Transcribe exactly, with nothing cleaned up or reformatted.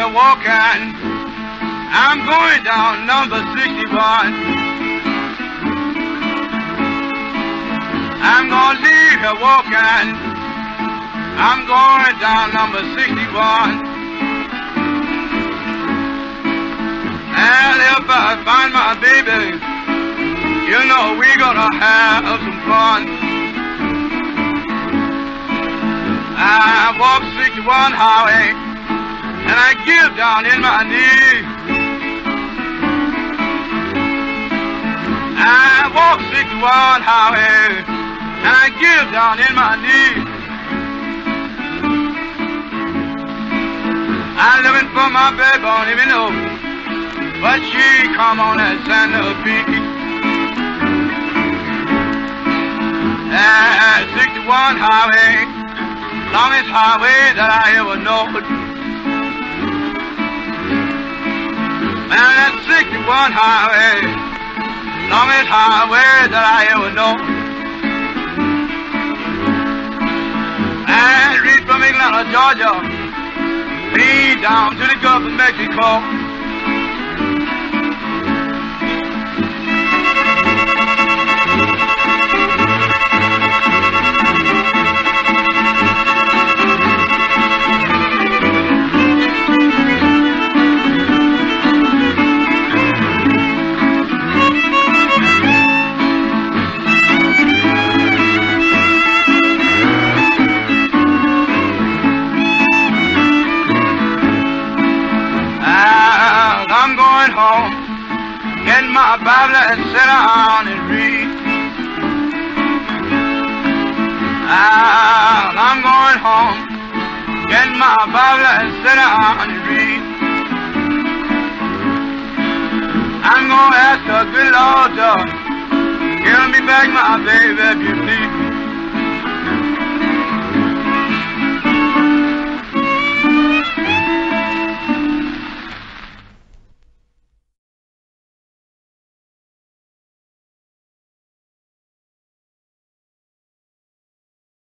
here walking. I'm going down number sixty-one. I'm gonna leave here walking. I'm going down number sixty-one. And if I find my baby, you know we're gonna have some fun. I walk sixty-one highway, and I give down in my knees. I walk sixty-one highway, and I give down in my knees. I'm looking for my baby, don't even know, but she come on that Santa Peak. And sixty-one highway, longest highway that I ever know. Man, that sixty-one highway, longest highway that I ever know. And reach from Atlanta, Georgia, lead down to the Gulf of Mexico. I'm going home, get my Bible and sit down and read. Ah, I'm going home, get my Bible and sit down and read. I'm gonna ask the good Lord to give me back my baby if you please.